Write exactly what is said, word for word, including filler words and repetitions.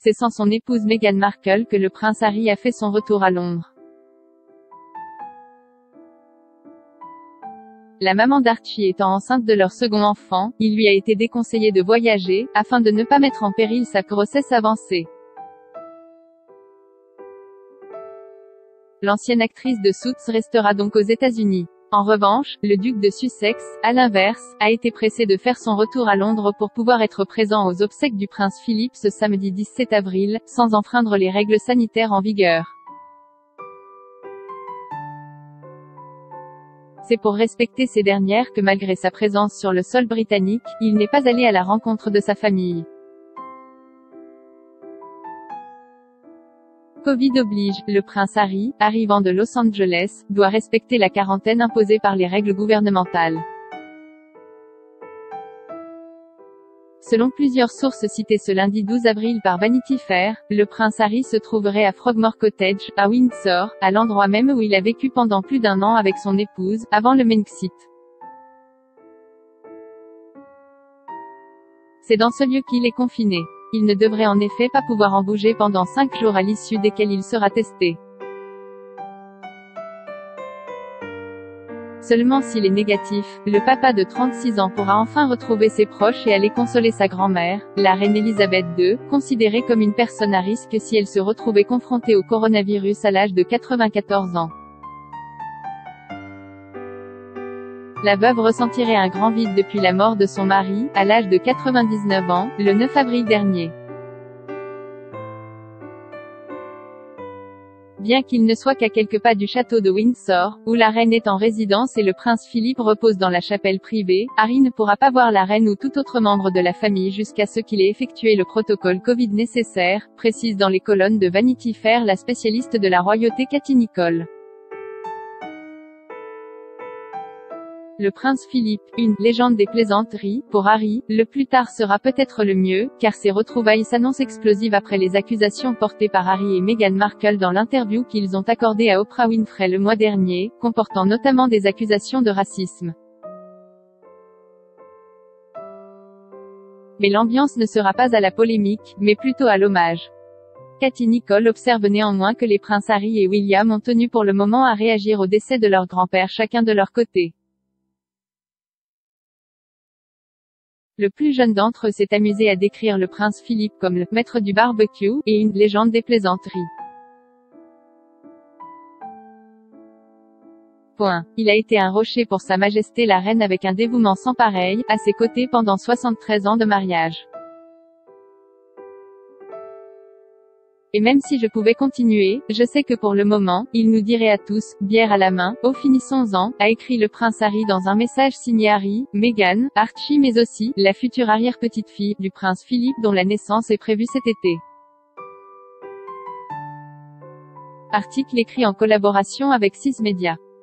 c'est sans son épouse Meghan Markle que le prince Harry a fait son retour à Londres. La maman d'Archie étant enceinte de leur second enfant, il lui a été déconseillé de voyager, afin de ne pas mettre en péril sa grossesse avancée. L'ancienne actrice de Suits restera donc aux États-Unis. En revanche, le duc de Sussex, à l'inverse, a été pressé de faire son retour à Londres pour pouvoir être présent aux obsèques du prince Philippe ce samedi dix-sept avril, sans enfreindre les règles sanitaires en vigueur. C'est pour respecter ces dernières que malgré sa présence sur le sol britannique, il n'est pas allé à la rencontre de sa famille. Covid oblige, le prince Harry, arrivant de Los Angeles, doit respecter la quarantaine imposée par les règles gouvernementales. Selon plusieurs sources citées ce lundi douze avril par Vanity Fair, le prince Harry se trouverait à Frogmore Cottage, à Windsor, à l'endroit même où il a vécu pendant plus d'un an avec son épouse, avant le Brexit. C'est dans ce lieu qu'il est confiné. Il ne devrait en effet pas pouvoir en bouger pendant cinq jours à l'issue desquels il sera testé. Seulement s'il est négatif, le papa de trente-six ans pourra enfin retrouver ses proches et aller consoler sa grand-mère, la reine Elisabeth deux, considérée comme une personne à risque si elle se retrouvait confrontée au coronavirus à l'âge de quatre-vingt-quatorze ans. La veuve ressentirait un grand vide depuis la mort de son mari, à l'âge de quatre-vingt-dix-neuf ans, le neuf avril dernier. Bien qu'il ne soit qu'à quelques pas du château de Windsor, où la reine est en résidence et le prince Philippe repose dans la chapelle privée, Harry ne pourra pas voir la reine ou tout autre membre de la famille jusqu'à ce qu'il ait effectué le protocole Covid nécessaire, précise dans les colonnes de Vanity Fair la spécialiste de la royauté Katie Nicholl. Le prince Philippe, une « légende des plaisanteries » pour Harry, le plus tard sera peut-être le mieux, car ces retrouvailles s'annoncent explosives après les accusations portées par Harry et Meghan Markle dans l'interview qu'ils ont accordée à Oprah Winfrey le mois dernier, comportant notamment des accusations de racisme. Mais l'ambiance ne sera pas à la polémique, mais plutôt à l'hommage. Katie Nicholl observe néanmoins que les princes Harry et William ont tenu pour le moment à réagir au décès de leur grand-père chacun de leur côté. Le plus jeune d'entre eux s'est amusé à décrire le prince Philippe comme le « maître du barbecue » et une « légende des plaisanteries ». Point. Il a été un rocher pour Sa Majesté la Reine avec un dévouement sans pareil, à ses côtés pendant soixante-treize ans de mariage. Et même si je pouvais continuer, je sais que pour le moment, il nous dirait à tous, bière à la main, oh finissons-en, a écrit le prince Harry dans un message signé Harry, Meghan, Archie mais aussi, la future arrière-petite-fille, du prince Philippe dont la naissance est prévue cet été. Article écrit en collaboration avec six Media.